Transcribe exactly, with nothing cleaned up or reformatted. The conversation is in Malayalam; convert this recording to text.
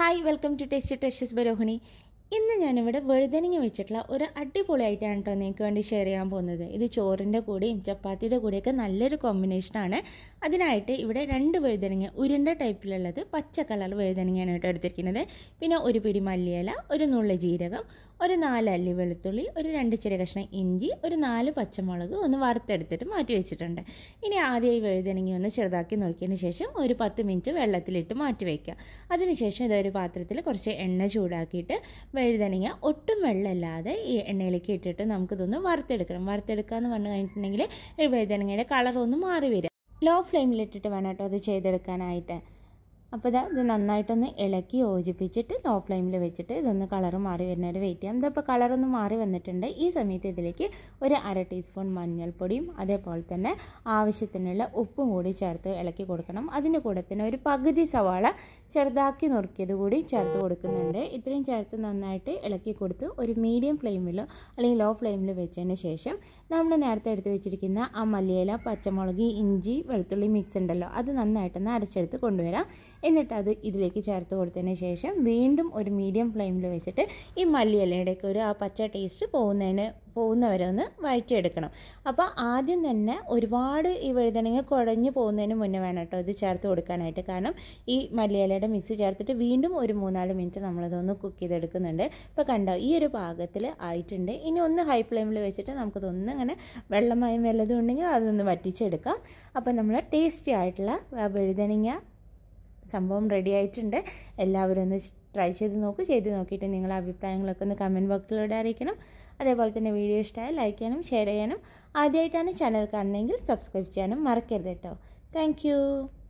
Hi welcome to tasty tastes by Rohini. ഇന്ന് ഞാനിവിടെ വഴുതനങ്ങ വെച്ചിട്ടുള്ള ഒരു അടിപൊളിയായിട്ടാണ് കേട്ടോ നിങ്ങൾക്ക് വേണ്ടി ഷെയർ ചെയ്യാൻ പോകുന്നത്. ഇത് ചോറിൻ്റെ കൂടെയും ചപ്പാത്തിയുടെ കൂടെയൊക്കെ നല്ലൊരു കോമ്പിനേഷനാണ്. അതിനായിട്ട് ഇവിടെ രണ്ട് വഴുതനങ്ങ ഉരുണ്ട ടൈപ്പിലുള്ളത് പച്ച കളർ വഴുതനങ്ങയാണ് കേട്ടോ എടുത്തിരിക്കുന്നത്. പിന്നെ ഒരു പിടി മല്ലിയില, ഒരു നുള്ളി ജീരകം, ഒരു നാല് അല്ലി വെളുത്തുള്ളി, ഒരു രണ്ട് ചെറിയ കഷ്ണം ഇഞ്ചി, ഒരു നാല് പച്ചമുളക് ഒന്ന് വറുത്തെടുത്തിട്ട് മാറ്റി വെച്ചിട്ടുണ്ട്. ഇനി ആദ്യം ഈ വഴുതനങ്ങ ഒന്ന് ചെറുതാക്കി നോക്കിയതിന് ശേഷം ഒരു പത്ത് മിനിറ്റ് വെള്ളത്തിലിട്ട് മാറ്റി വയ്ക്കുക. അതിനുശേഷം ഇതൊരു പാത്രത്തിൽ കുറച്ച് എണ്ണ ചൂടാക്കിയിട്ട് വഴുതനങ്ങ ഒട്ടും വെള്ളമില്ലാതെ ഈ എണ്ണയിലേക്ക് ഇട്ടിട്ട് നമുക്കിതൊന്ന് വറുത്തെടുക്കണം. വറുത്തെടുക്കുക എന്ന് പറഞ്ഞു കഴിഞ്ഞിട്ടുണ്ടെങ്കിൽ ഈ വഴുതനങ്ങയുടെ കളറൊന്ന് മാറി വരിക. ലോ ഫ്ലെയിമിലിട്ടിട്ട് വേണം കേട്ടോ അത് ചെയ്തെടുക്കാനായിട്ട്. അപ്പോൾ ഇതാ ഇത് നന്നായിട്ടൊന്ന് ഇളക്കി യോജിപ്പിച്ചിട്ട് ലോ ഫ്ലെയിമിൽ വെച്ചിട്ട് ഇതൊന്ന് കളറ് മാറി വരുന്നവരെ വെയിറ്റ് ചെയ്യാം. ഇതിപ്പോൾ കളറൊന്ന് മാറി വന്നിട്ടുണ്ട്. ഈ സമയത്ത് ഇതിലേക്ക് ഒരു അര ടീസ്പൂൺ മഞ്ഞൾപ്പൊടിയും അതേപോലെ തന്നെ ആവശ്യത്തിനുള്ള ഉപ്പും കൂടി ചേർത്ത് ഇളക്കി കൊടുക്കണം. അതിൻ്റെ കൂടെ തന്നെ ഒരു പകുതി സവാള ചെറുതാക്കി നുറുക്കിയത് കൂടി ചേർത്ത് കൊടുക്കുന്നുണ്ട്. ഇത്രയും ചേർത്ത് നന്നായിട്ട് ഇളക്കി കൊടുത്ത് ഒരു മീഡിയം ഫ്ലെയിമിലോ അല്ലെങ്കിൽ ലോ ഫ്ലെയിമിൽ വെച്ചതിന് ശേഷം നമ്മൾ നേരത്തെ എടുത്ത് വെച്ചിരിക്കുന്ന ആ മല്ലിയില, പച്ചമുളക്, ഇഞ്ചി, വെളുത്തുള്ളി മിക്സ് ഉണ്ടല്ലോ അത് നന്നായിട്ടൊന്ന് അരച്ചെടുത്ത് കൊണ്ടുവരാം. എന്നിട്ട് അത് ഇതിലേക്ക് ചേർത്ത് കൊടുത്തതിന് ശേഷം വീണ്ടും ഒരു മീഡിയം ഫ്ലെയിമിൽ വെച്ചിട്ട് ഈ മല്ലിയിലയുടെയൊക്കെ ഒരു ആ പച്ച ടേസ്റ്റ് പോകുന്നതിന് പോകുന്നവരെ ഒന്ന് വഴറ്റിയെടുക്കണം. അപ്പോൾ ആദ്യം തന്നെ ഒരുപാട് ഈ വഴുതനങ്ങ കുഴഞ്ഞു പോകുന്നതിന് മുന്നേ വേണം കേട്ടോ ഇത് ചേർത്ത് കൊടുക്കാനായിട്ട്. കാരണം ഈ മല്ലിയിലയുടെ മിക്സ് ചേർത്തിട്ട് വീണ്ടും ഒരു മൂന്നാല് മിനിറ്റ് നമ്മളിതൊന്ന് കുക്ക് ചെയ്തെടുക്കുന്നുണ്ട്. ഇപ്പോൾ കണ്ടോ ഈ ഒരു പാകത്തിൽ ആയിട്ടുണ്ട്. ഇനി ഒന്ന് ഹൈ ഫ്ലെയിമിൽ വെച്ചിട്ട് നമുക്കിതൊന്ന് ഇങ്ങനെ വെള്ളമയം വല്ലതും ഉണ്ടെങ്കിൽ അതൊന്ന് വറ്റിച്ചെടുക്കാം. അപ്പോൾ നമ്മൾ ടേസ്റ്റി ആയിട്ടുള്ള വഴുതനങ്ങ സംഭവം റെഡി ആയിട്ടുണ്ട്. എല്ലാവരും ഒന്ന് ട്രൈ ചെയ്ത് നോക്ക്. ചെയ്ത് നോക്കിയിട്ട് നിങ്ങളുടെ അഭിപ്രായങ്ങളൊക്കെ ഒന്ന് കമൻറ്റ് ബോക്സിലൂടെ അറിയിക്കണം. അതേപോലെ തന്നെ വീഡിയോ ഇഷ്ടമായി ലൈക്ക് ചെയ്യാനും ഷെയർ ചെയ്യാനും, ആദ്യമായിട്ടാണ് ചാനൽ കാണുന്നതെങ്കിൽ സബ്സ്ക്രൈബ് ചെയ്യാനും മറക്കരുത് കേട്ടോ. താങ്ക്